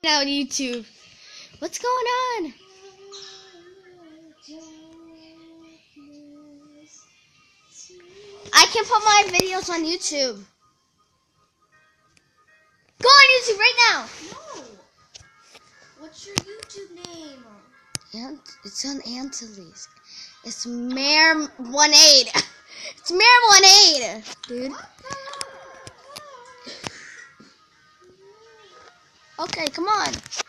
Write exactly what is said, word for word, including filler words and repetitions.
Now on YouTube. What's going on? I can put my videos on YouTube. Go on YouTube right now. No. What's your YouTube name? And it's on Anitales. It's mirmaiad. It's mirmaiad, dude. Okay, come on.